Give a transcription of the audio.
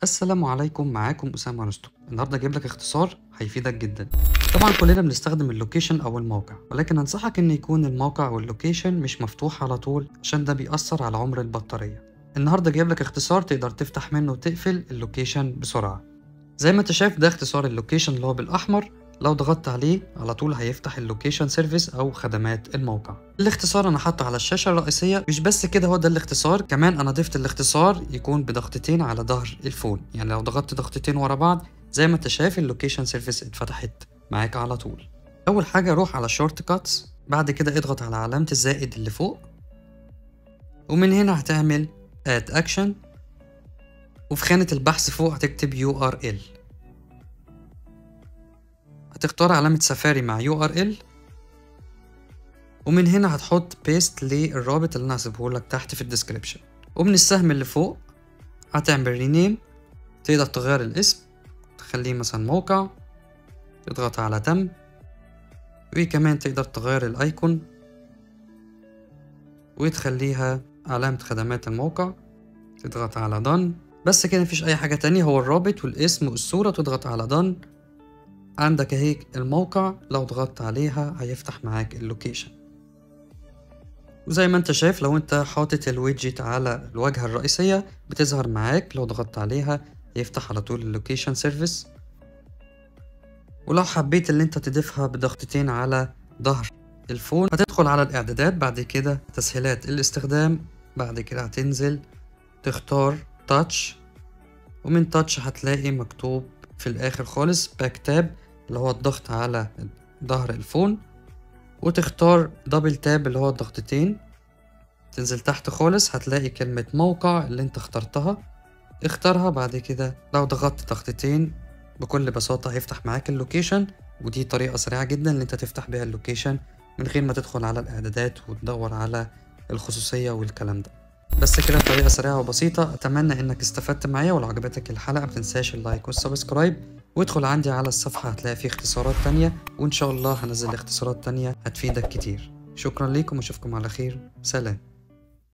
السلام عليكم، معاكم أسامة رستم. النهارده جايب لك اختصار هيفيدك جدا. طبعا كلنا بنستخدم اللوكيشن أو الموقع، ولكن أنصحك إن يكون الموقع واللوكيشن مش مفتوح على طول عشان ده بيأثر على عمر البطارية. النهارده جايب لك اختصار تقدر تفتح منه وتقفل اللوكيشن بسرعة. زي ما انت شايف ده اختصار اللوكيشن اللي هو بالأحمر، لو ضغطت عليه على طول هيفتح اللوكيشن سيرفيس أو خدمات الموقع. الاختصار أنا حاطه على الشاشة الرئيسية. مش بس كده، هو ده الاختصار، كمان أنا ضفت الاختصار يكون بضغطتين على ظهر الفون، يعني لو ضغطت ضغطتين ورا بعض زي ما انت شايف اللوكيشن سيرفيس اتفتحت معاك على طول. أول حاجة روح على شورت كاتس، بعد كده اضغط على علامة الزائد اللي فوق، ومن هنا هتعمل Add Action، وفي خانة البحث فوق هتكتب URL، هتختار علامة سفاري مع URL، ومن هنا هتحط بيست للرابط اللي انا هسيبهولك تحت في الديسكريبشن، ومن السهم اللي فوق هتعمل رينيم، تقدر تغير الاسم تخليه مثلا موقع، تضغط على تم، وكمان تقدر تغير الايكون وتخليها علامة خدمات الموقع، تضغط على done. بس كده مفيش اي حاجة تانية، هو الرابط والاسم والصورة، تضغط على done. عندك اهي الموقع، لو ضغطت عليها هيفتح معاك اللوكيشن. وزي ما انت شايف لو انت حاطط الويدجت على الواجهة الرئيسية بتظهر معاك، لو ضغطت عليها هيفتح على طول اللوكيشن سيرفيس. ولو حبيت اللي انت تضيفها بضغطتين على ظهر الفون هتدخل على الاعدادات، بعد كده تسهيلات الاستخدام، بعد كده هتنزل تختار تاتش، ومن تاتش هتلاقي مكتوب في الاخر خالص باك تاب اللي هو الضغط على ظهر الفون، وتختار دبل تاب اللي هو الضغطتين. تنزل تحت خالص هتلاقي كلمة موقع اللي انت اخترتها، اختارها، بعد كده لو ضغطت ضغطتين بكل بساطة هيفتح معاك اللوكيشن. ودي طريقة سريعة جدا اللي انت تفتح بيها اللوكيشن من غير ما تدخل على الاعدادات وتدور على الخصوصية والكلام ده. بس كده طريقة سريعة وبسيطة. اتمنى انك استفدت معايا، ولو عجبتك الحلقة متنساش اللايك والسبسكرايب، وادخل عندي على الصفحة هتلاقي فيه اختصارات تانية، وان شاء الله هنزل اختصارات تانية هتفيدك كتير. شكرا ليكم واشوفكم على خير، سلام.